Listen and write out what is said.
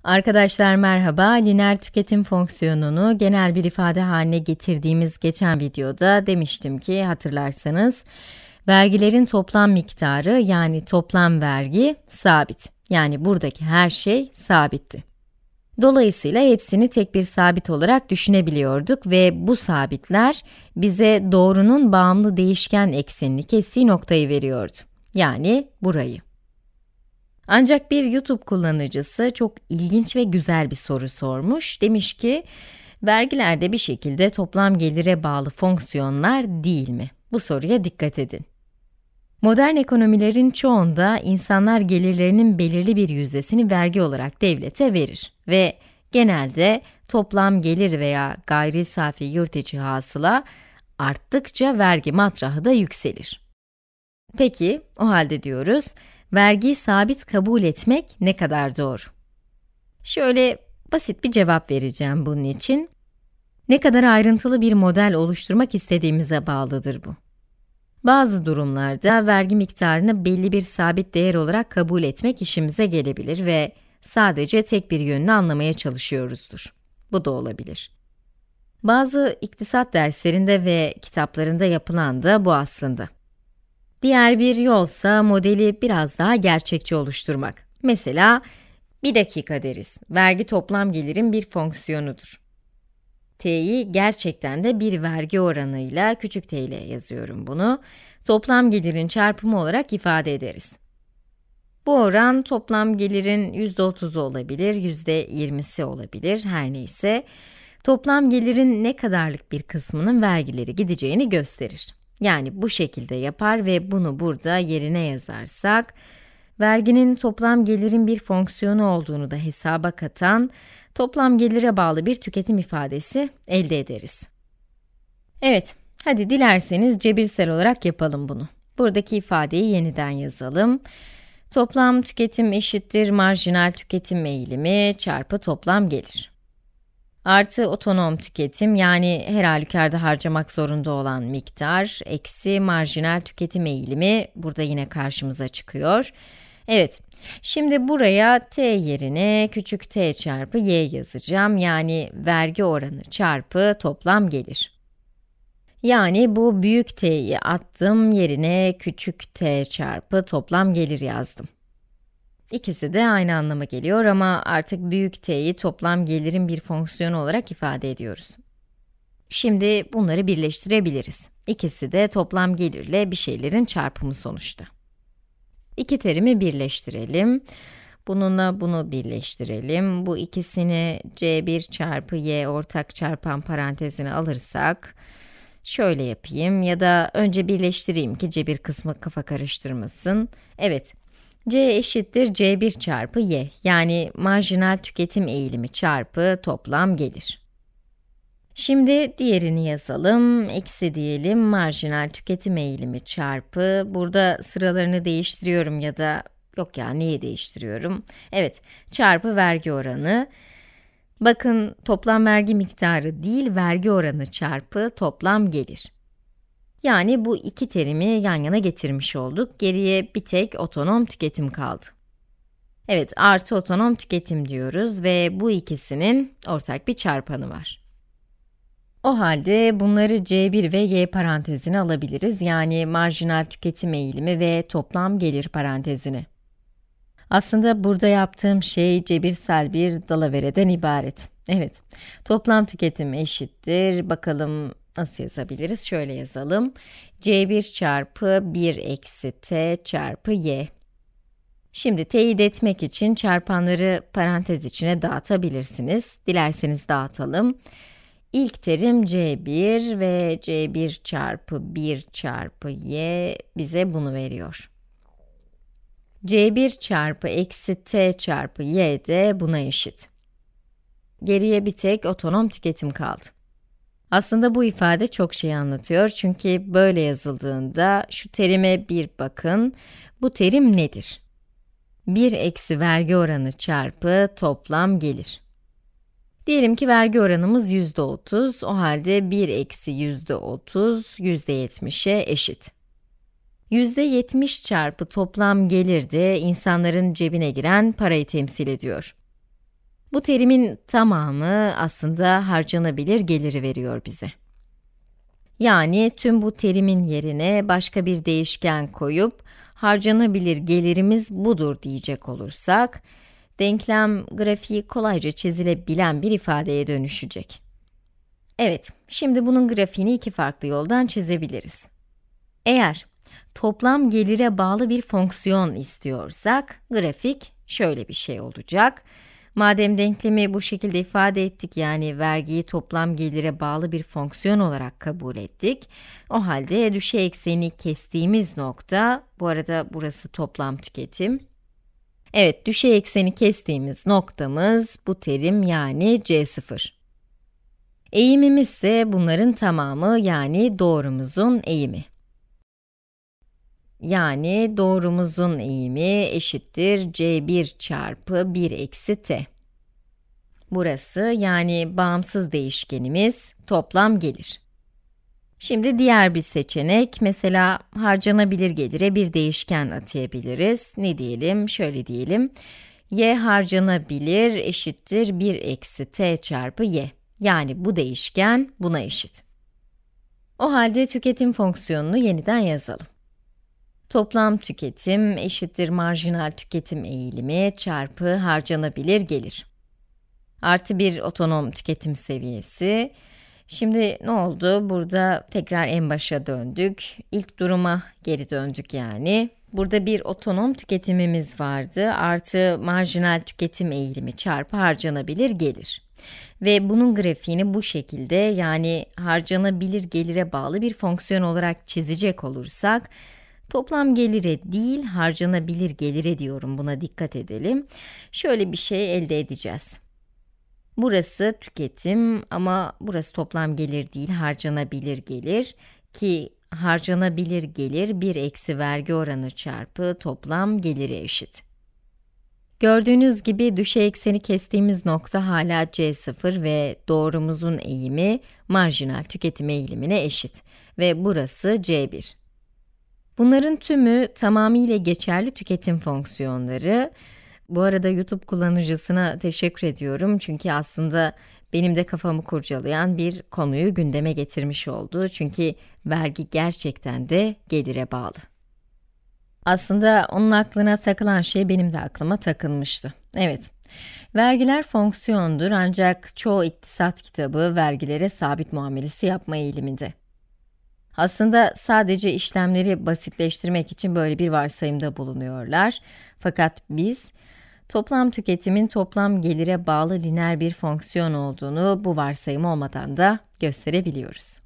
Arkadaşlar merhaba, lineer tüketim fonksiyonunu genel bir ifade haline getirdiğimiz geçen videoda demiştim ki hatırlarsanız, vergilerin toplam miktarı yani toplam vergi sabit. Yani buradaki her şey sabitti. Dolayısıyla hepsini tek bir sabit olarak düşünebiliyorduk ve bu sabitler bize doğrunun bağımlı değişken eksenini kestiği noktayı veriyordu. Yani burayı. Ancak bir YouTube kullanıcısı çok ilginç ve güzel bir soru sormuş. Demiş ki, vergilerde bir şekilde toplam gelire bağlı fonksiyonlar değil mi? Bu soruya dikkat edin. Modern ekonomilerin çoğunda insanlar gelirlerinin belirli bir yüzdesini vergi olarak devlete verir ve genelde toplam gelir veya gayri safi yurt içi hasıla arttıkça vergi matrahı da yükselir. Peki, o halde diyoruz, vergiyi sabit kabul etmek ne kadar doğru? Şöyle basit bir cevap vereceğim bunun için. Ne kadar ayrıntılı bir model oluşturmak istediğimize bağlıdır bu. Bazı durumlarda vergi miktarını belli bir sabit değer olarak kabul etmek işimize gelebilir ve sadece tek bir yönünü anlamaya çalışıyoruzdur. Bu da olabilir. Bazı iktisat derslerinde ve kitaplarında yapılan da bu aslında. Diğer bir yolsa modeli biraz daha gerçekçi oluşturmak. Mesela, bir dakika deriz, vergi toplam gelirin bir fonksiyonudur. T'yi gerçekten de bir vergi oranıyla, küçük t ile yazıyorum bunu, toplam gelirin çarpımı olarak ifade ederiz. Bu oran toplam gelirin %30'u olabilir, %20'si olabilir, her neyse. Toplam gelirin ne kadarlık bir kısmının vergileri gideceğini gösterir. Yani bu şekilde yapar ve bunu burada yerine yazarsak, verginin toplam gelirin bir fonksiyonu olduğunu da hesaba katan, toplam gelire bağlı bir tüketim ifadesi elde ederiz. Evet, hadi dilerseniz cebirsel olarak yapalım bunu. Buradaki ifadeyi yeniden yazalım. Toplam tüketim eşittir marjinal tüketim eğilimi çarpı toplam gelir. Artı otonom tüketim, yani her halükarda harcamak zorunda olan miktar, eksi marjinal tüketim eğilimi, burada yine karşımıza çıkıyor. Evet, şimdi buraya t yerine küçük t çarpı y yazacağım, yani vergi oranı çarpı toplam gelir. Yani bu büyük t'yi attım, yerine küçük t çarpı toplam gelir yazdım. İkisi de aynı anlama geliyor ama artık büyük t'yi toplam gelirin bir fonksiyonu olarak ifade ediyoruz. Şimdi bunları birleştirebiliriz. İkisi de toplam gelirle bir şeylerin çarpımı sonuçta. İki terimi birleştirelim. Bununla bunu birleştirelim. Bu ikisini c1 çarpı y ortak çarpan parantezine alırsak, şöyle yapayım ya da önce birleştireyim ki c1 kısmı kafa karıştırmasın. Evet. C eşittir C1 çarpı Y, yani marjinal tüketim eğilimi çarpı toplam gelir. Şimdi diğerini yazalım, eksi diyelim, marjinal tüketim eğilimi çarpı, burada sıralarını değiştiriyorum ya da, yok ya neyi değiştiriyorum? Evet, çarpı vergi oranı. Bakın, toplam vergi miktarı değil, vergi oranı çarpı toplam gelir. Yani bu iki terimi yan yana getirmiş olduk. Geriye bir tek otonom tüketim kaldı. Evet, artı otonom tüketim diyoruz ve bu ikisinin ortak bir çarpanı var. O halde bunları C1 ve Y parantezine alabiliriz. Yani marjinal tüketim eğilimi ve toplam gelir parantezine. Aslında burada yaptığım şey cebirsel bir dalavereden ibaret. Evet, toplam tüketim eşittir. Bakalım nasıl yazabiliriz? Şöyle yazalım. C1 çarpı 1 eksi t çarpı y. Şimdi teyit etmek için çarpanları parantez içine dağıtabilirsiniz. Dilerseniz dağıtalım. İlk terim c1 ve c1 çarpı 1 çarpı y bize bunu veriyor. c1 çarpı eksi t çarpı y de buna eşit. Geriye bir tek otonom tüketim kaldı. Aslında bu ifade çok şey anlatıyor çünkü böyle yazıldığında şu terime bir bakın. Bu terim nedir? 1 eksi vergi oranı çarpı toplam gelir. Diyelim ki vergi oranımız %30, o halde 1 eksi %30, %70'e eşit. %70 çarpı toplam gelir de insanların cebine giren parayı temsil ediyor. Bu terimin tamamı aslında harcanabilir geliri veriyor bize. Yani tüm bu terimin yerine başka bir değişken koyup harcanabilir gelirimiz budur diyecek olursak, denklem grafiği kolayca çizilebilen bir ifadeye dönüşecek. Evet, şimdi bunun grafiğini iki farklı yoldan çizebiliriz. Eğer toplam gelire bağlı bir fonksiyon istiyorsak, grafik şöyle bir şey olacak. Madem denklemi bu şekilde ifade ettik, yani vergiyi toplam gelire bağlı bir fonksiyon olarak kabul ettik, o halde düşey ekseni kestiğimiz nokta, bu arada burası toplam tüketim. Evet, düşey ekseni kestiğimiz noktamız bu terim, yani C0. Eğimimiz ise bunların tamamı, yani doğrumuzun eğimi. Yani doğrumuzun eğimi eşittir C1 çarpı 1 eksi t. Burası, yani bağımsız değişkenimiz, toplam gelir. Şimdi diğer bir seçenek, mesela harcanabilir gelire bir değişken atayabiliriz. Ne diyelim? Şöyle diyelim. Y harcanabilir eşittir 1 eksi t çarpı y. Yani bu değişken buna eşit. O halde tüketim fonksiyonunu yeniden yazalım. Toplam tüketim eşittir marjinal tüketim eğilimi çarpı harcanabilir gelir. Artı bir otonom tüketim seviyesi. Şimdi ne oldu? Burada tekrar en başa döndük. İlk duruma geri döndük yani. Burada bir otonom tüketimimiz vardı. Artı marjinal tüketim eğilimi çarpı harcanabilir gelir. Ve bunun grafiğini bu şekilde, yani harcanabilir gelire bağlı bir fonksiyon olarak çizecek olursak, toplam gelire değil, harcanabilir gelire diyorum, buna dikkat edelim. Şöyle bir şey elde edeceğiz. Burası tüketim ama burası toplam gelir değil, harcanabilir gelir ki harcanabilir gelir 1 eksi vergi oranı çarpı toplam gelire eşit. Gördüğünüz gibi düşey ekseni kestiğimiz nokta hala C0 ve doğrumuzun eğimi marjinal tüketim eğilimine eşit ve burası C1. Bunların tümü tamamıyla geçerli tüketim fonksiyonları. Bu arada YouTube kullanıcısına teşekkür ediyorum çünkü aslında benim de kafamı kurcalayan bir konuyu gündeme getirmiş oldu. Çünkü vergi gerçekten de gelire bağlı. Aslında onun aklına takılan şey benim de aklıma takılmıştı. Evet, vergiler fonksiyondur ancak çoğu iktisat kitabı vergilere sabit muamelesi yapma eğiliminde. Aslında sadece işlemleri basitleştirmek için böyle bir varsayımda bulunuyorlar. Fakat biz, toplam tüketimin toplam gelire bağlı lineer bir fonksiyon olduğunu bu varsayım olmadan da gösterebiliyoruz.